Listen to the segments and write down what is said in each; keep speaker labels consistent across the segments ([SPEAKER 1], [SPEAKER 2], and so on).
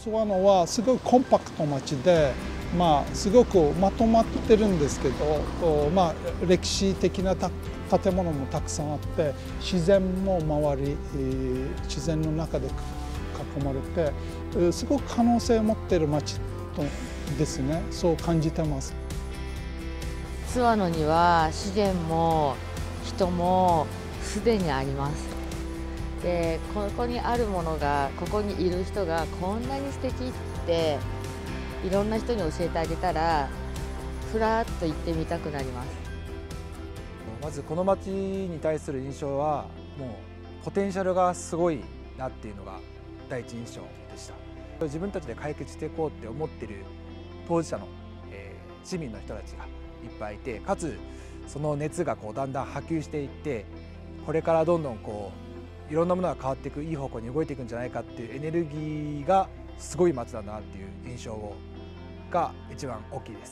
[SPEAKER 1] 諏訪野はすごいコンパクト町で、すごくまとまってるんですけど、歴史的な建物もたくさんあって、自然も周り、自然の中で囲まれて、すごく可能性を持っている町ですね。そう感じてます。
[SPEAKER 2] 諏訪野には自然も人もすでにあります。で、ここにあるものが、ここにいる人がこんなに素敵っていろんな人に教えてあげたら、ふらっと行ってみたくなります。
[SPEAKER 3] まずこの町に対する印象は、もうポテンシャルがすごいなっていうのが第一印象でした。自分たちで解決していこうって思ってる当事者の、市民の人たちがいっぱいいて、かつその熱がだんだん波及していって、これからどんどんいろんなものが変わっていく、いい方向に動いていくんじゃないかっていうエネルギーがすごい街だなっていう印象が一番大きいです。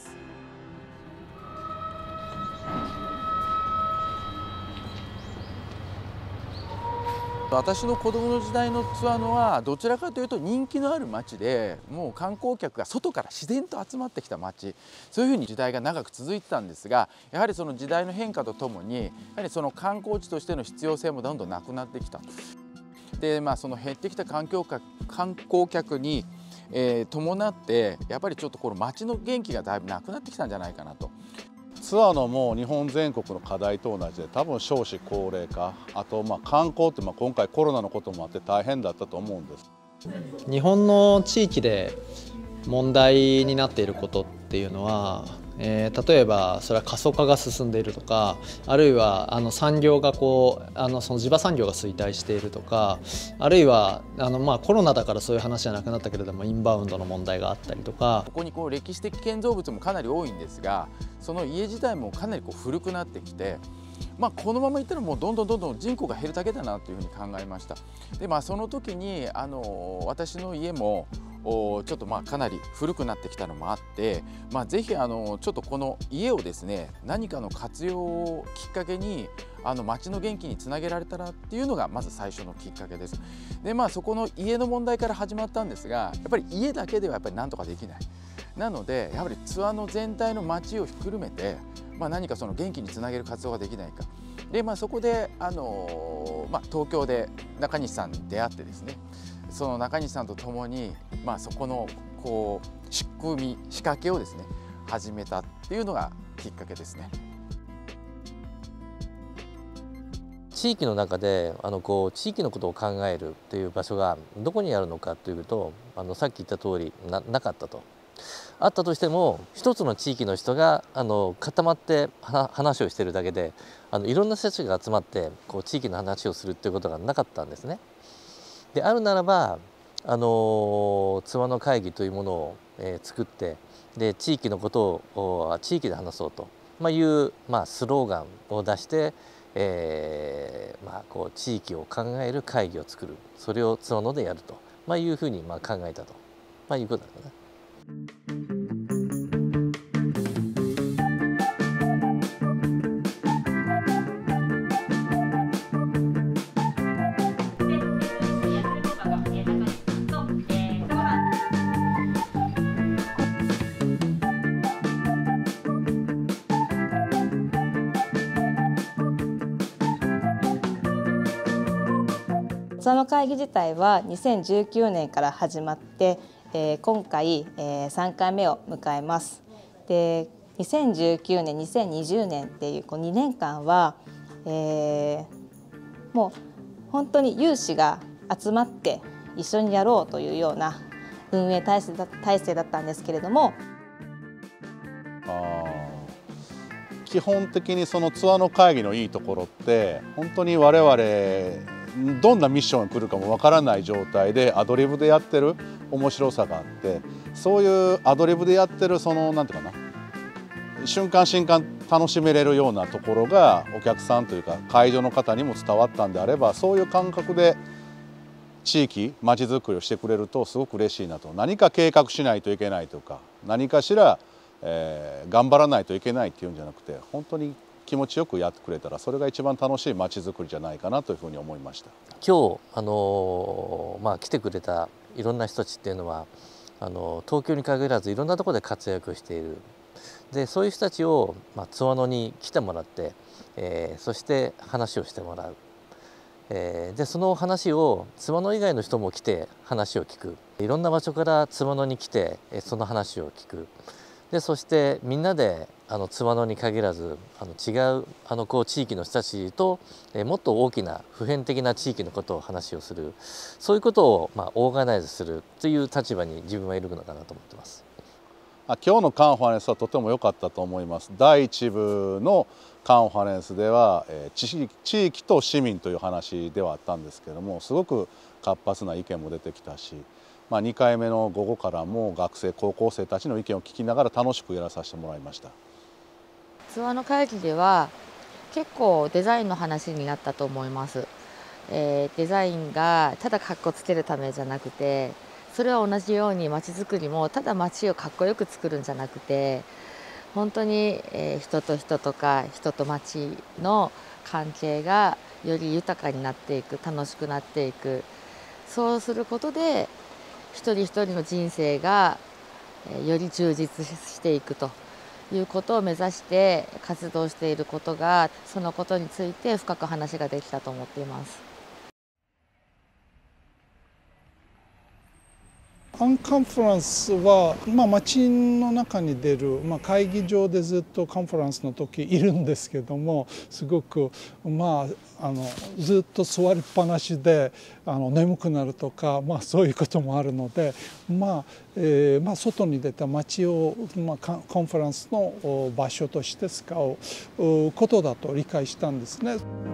[SPEAKER 4] 私の子供の時代の津和野はどちらかというと人気のある町で、もう観光客が外から自然と集まってきた町、そういうふうに時代が長く続いてたんですが、やはりその時代の変化とともに、やはりその観光地としての必要性もどんどんなくなってきた。で、その減ってきた観光客に、伴ってやっぱりちょっとこの町の元気がだいぶなくなってきたんじゃないかなと。
[SPEAKER 5] 津和野も日本全国の課題と同じで、多分少子高齢化、あと観光って今回コロナのこともあって大変だったと思うんです。
[SPEAKER 6] 日本の地域で問題になっていることっていうのは、例えばそれは過疎化が進んでいるとか、あるいは産業がその地場産業が衰退しているとか、あるいはコロナだからそういう話じゃなくなったけれどもインバウンドの問題があったりとか、
[SPEAKER 4] ここに歴史的建造物もかなり多いんですが、その家自体もかなり古くなってきて、このままいったらもうどんどん人口が減るだけだなというふうに考えました。で、その時に私の家もちょっとかなり古くなってきたのもあって、ぜひちょっとこの家をですね、何かの活用をきっかけに町の元気につなげられたらっていうのがまず最初のきっかけです。で、そこの家の問題から始まったんですが、やっぱり家だけではやっぱりなんとかできない。なのでやはり津和野全体の町をひっくるめて、何かその元気につなげる活動ができないか。で、そこで東京で中西さんに出会ってですね、その中西さんと共に、そこの仕掛けをですね始めたっていうのがきっかけですね。
[SPEAKER 7] 地域の中で地域のことを考えるっていう場所がどこにあるのかというと、さっき言った通りなかったと。あったとしても一つの地域の人が固まって話をしているだけで、いろんな人たちが集まって地域の話をするっていうことがなかったんですね。であるならば津和野会議というものを作って、で地域のことを地域で話そうというスローガンを出して、地域を考える会議を作る、それを津和野でやるというふうに考えたということだね。
[SPEAKER 8] 津和野会議自体は2019年から始まって、今回、3回目を迎えます。で、2019年、2020年っていう2年間は、もう本当に有志が集まって一緒にやろうというような運営体制だったんですけれども、
[SPEAKER 5] 基本的にその津和野会議のいいところって本当に我々どんなミッションが来るかもわからない状態でアドリブでやってる面白さがあって、そういうアドリブでやってるなんていうかな、瞬間瞬間楽しめれるようなところがお客さんというか会場の方にも伝わったんであれば、そういう感覚で地域まちづくりをしてくれるとすごく嬉しいなと。何か計画しないといけないとか、何かしら、頑張らないといけないっていうんじゃなくて、本当に気持ちよくやってくれたらそれが一番楽しいまちづくりじゃないかなというふうに思いました。
[SPEAKER 7] 今日来てくれたいろんな人たちっていうのは東京に限らずいろんなところで活躍している。でそういう人たちを、津和野に来てもらって、そして話をしてもらう。でその話を津和野以外の人も来て話を聞く。いろんな場所から津和野に来てその話を聞く。でそしてみんなで津和野に限らず違う地域の人たちともっと大きな普遍的な地域のことを話をする、そういうことをオーガナイズするという立場に自分はいるのかなと思ってます。
[SPEAKER 5] 今日のカンファレンスはとても良かったと思います。第1部のカンファレンスでは地域と市民という話ではあったんですけども、すごく活発な意見も出てきたし、2回目の午後からも学生高校生たちの意見を聞きながら楽しくやらさせてもらいました。
[SPEAKER 2] 津和野会議では結構デザインの話になったと思います。デザインがただかっこつけるためじゃなくて、それは同じように街づくりもただ街をかっこよく作るんじゃなくて、本当に人と人とか人と街の関係がより豊かになっていく、楽しくなっていく、そうすることで一人一人の人生がより充実していくということを目指して活動していることが、そのことについて深く話ができたと思っています。
[SPEAKER 1] カンファレンスは、街の中に出る、会議場でずっとカンファレンスの時いるんですけども、すごく、ずっと座りっぱなしで眠くなるとか、そういうこともあるので、外に出た街を、カンファレンスの場所として使うことだと理解したんですね。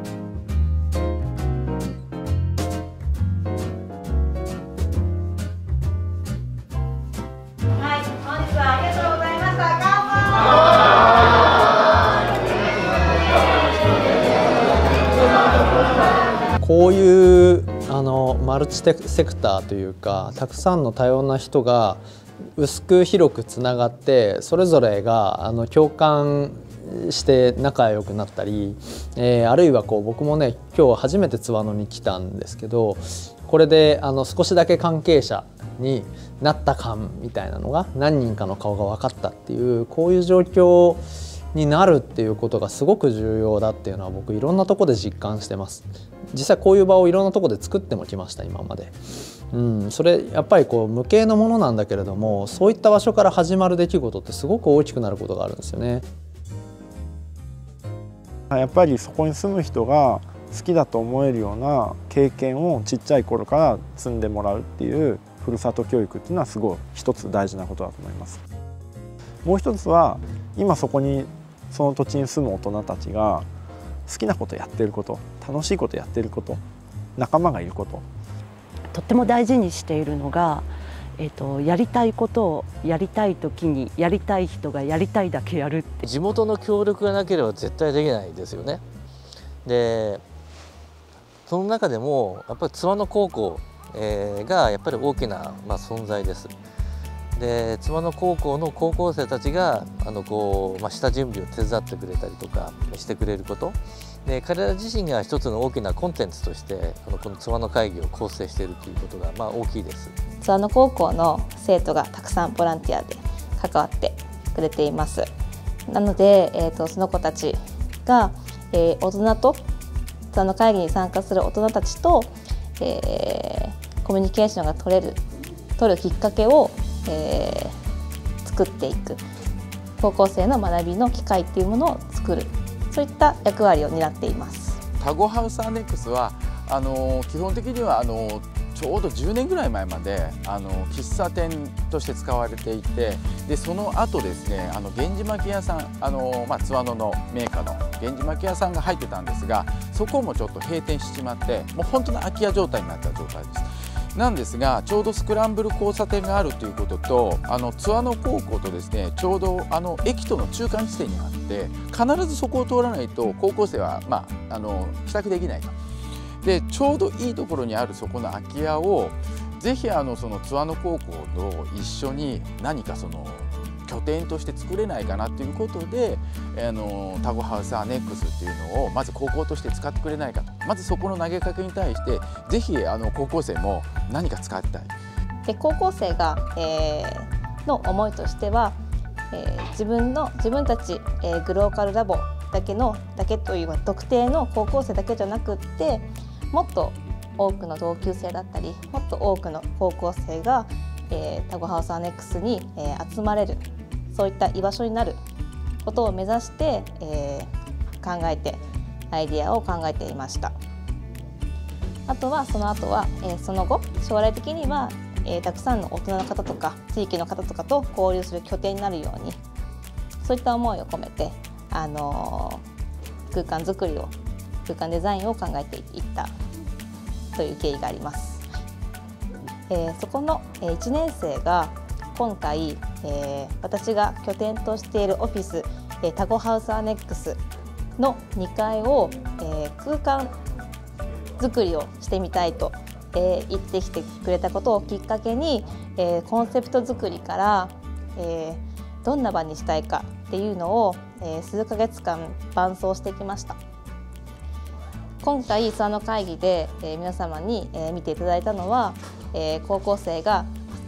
[SPEAKER 6] こういうマルチセクターというか、たくさんの多様な人が薄く広くつながって、それぞれが共感して仲良くなったり、あるいは僕もね、今日初めて津和野に来たんですけど、これで少しだけ関係者になった感みたいなのが、何人かの顔が分かったっていう、こういう状況になるっていうことがすごく重要だっていうのは、僕いろんなとこで実感してます。実際こういう場をいろんなとこで作ってもきました、今まで。それやっぱり無形のものなんだけれども、そういった場所から始まる出来事ってすごく大きくなることがあるんですよね。
[SPEAKER 9] やっぱりそこに住む人が好きだと思えるような経験をちっちゃい頃から積んでもらうっていうふるさと教育っていうのはすごい一つ大事なことだと思います。もう一つは、今その土地に住む大人たちが好きなことやってること、楽しいことやってること、仲間がいること、
[SPEAKER 10] とっても大事にしているのが、やりたいことをやりたい時にやりたい人がやりたいだけやるって。
[SPEAKER 7] 地元の協力がなければ絶対できないですよね。でその中でもやっぱり津和野高校がやっぱり大きな存在です。で津和野高校の高校生たちが下準備を手伝ってくれたりとかしてくれること、で彼ら自身が一つの大きなコンテンツとしてこの津和野会議を構成しているということが大きいです。
[SPEAKER 8] 津和野高校の生徒がたくさんボランティアで関わってくれています。なので、その子たちが、大人と津和野会議に参加する大人たちと、コミュニケーションが取るきっかけを作っていく、高校生の学びの機会っていうものを作る、そういった役割を担っています。
[SPEAKER 4] タゴハウスアネックスは基本的にはちょうど10年ぐらい前まで喫茶店として使われていて、でその後ですね源氏巻屋さん津和野のメーカーの源氏巻屋さんが入ってたんですが、そこもちょっと閉店してしまって、もう本当に空き家状態になった状態です。なんですが、ちょうどスクランブル交差点があるということと、津和野高校とですねちょうど駅との中間地点にあって、必ずそこを通らないと高校生は帰宅できないと。でちょうどいいところにあるそこの空き家をぜひその津和野高校と一緒に何か拠点として作れないかなということで、タゴハウスアネックスっていうのをまず高校として使ってくれないかと、まずそこの投げかけに対してぜひ高校生も何か使いたい、
[SPEAKER 8] で高校生が、の思いとしては、自分たち、グローカルラボだけという特定の高校生だけじゃなくって、もっと多くの同級生だったりもっと多くの高校生が、タゴハウスアネックスに、集まれる、そういった居場所になることを目指して、アイデアを考えていました。その後将来的には、たくさんの大人の方とか地域の方とかと交流する拠点になるように、そういった思いを込めて、空間デザインを考えていったという経緯があります。そこの1年生が今回、私が拠点としているオフィス、タゴハウスアネックスの2階を、空間作りをしてみたいと、言ってきてくれたことをきっかけに、コンセプト作りから、どんな場にしたいかっていうのを、数ヶ月間伴走してきました。今回ツアーの会議で、皆様に、見ていただいたのは、高校生が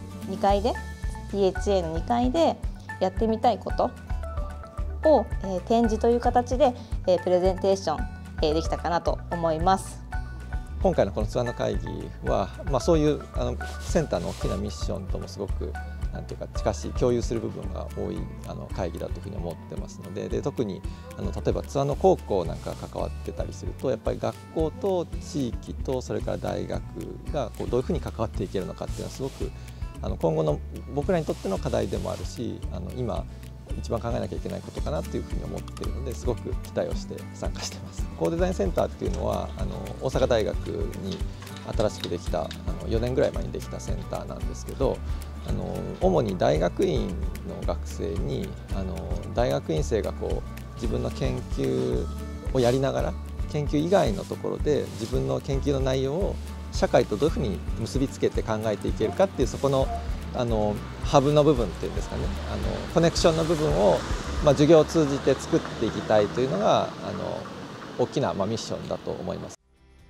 [SPEAKER 8] 2階で THA の2階でやってみたいことを、展示という形で、プレゼンテーション、できたかなと思います。
[SPEAKER 6] 今回のこのツアーの会議は、そういうセンターの大きなミッションともすごくなんていうか近しい共有する部分が多い会議だというふうに思ってますので、特に例えばツアーの高校なんかが関わってたりすると、やっぱり学校と地域とそれから大学がどういうふうに関わっていけるのかっていうのはすごく今後の僕らにとっての課題でもあるし、今一番考えなきゃいけないことかなというふうに思っているので、すごく期待をして参加しています。コーデザインセンターっていうのは大阪大学に新しくできた4年ぐらい前にできたセンターなんですけど、主に大学院の学生に大学院生が自分の研究をやりながら研究以外のところで自分の研究の内容を社会とどういうふうに結びつけて考えていけるかっていう、そこのハブの部分っていうんですかね、コネクションの部分を、授業を通じて作っていきたいというのが大きな、ミッションだと思います。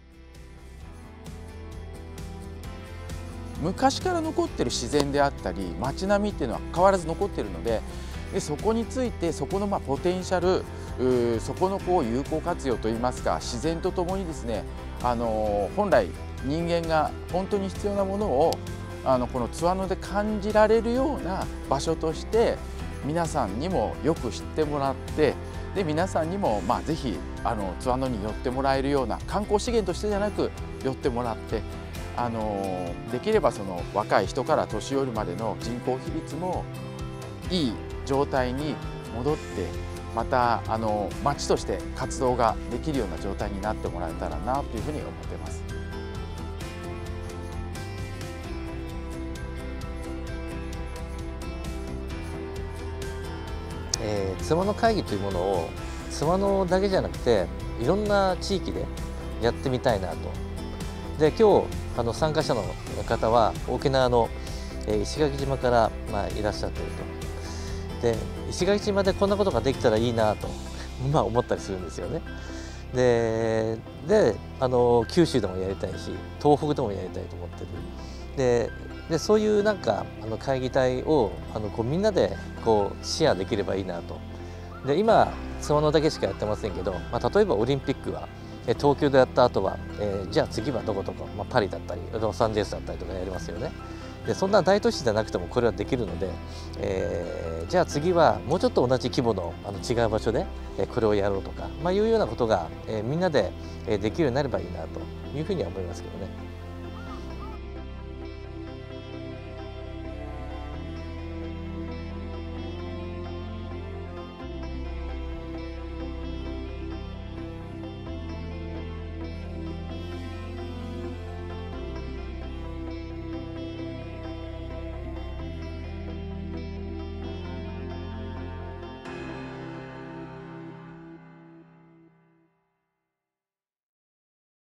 [SPEAKER 4] 昔から残ってる自然であったり街並みっていうのは変わらず残ってるので、そこについてそこのポテンシャル、そこの有効活用といいますか、自然とともにですね、本来人間が本当に必要なものをこの津和野で感じられるような場所として皆さんにもよく知ってもらって、で皆さんにもぜひ津和野に寄ってもらえるような観光資源としてじゃなく寄ってもらって、できればその若い人から年寄りまでの人口比率もいい状態に戻って、また町として活動ができるような状態になってもらえたらなというふうに思っています。
[SPEAKER 7] 津和野会議というものを津和野だけじゃなくていろんな地域でやってみたいなと。で今日参加者の方は沖縄の石垣島からいらっしゃっていると。で石垣島でこんなことができたらいいなと思ったりするんですよね。で九州でもやりたいし東北でもやりたいと思ってる。でそういう会議体をみんなでシェアできればいいなと。で今津和野だけしかやってませんけど、例えばオリンピックは東京でやった後は、じゃあ次はどことか、パリだったりロサンゼルスだったりとかやりますよね。でそんな大都市じゃなくてもこれはできるので、じゃあ次はもうちょっと同じ規模の違う場所でこれをやろうとか、いうようなことがみんなでできるようになればいいなというふうには思いますけどね。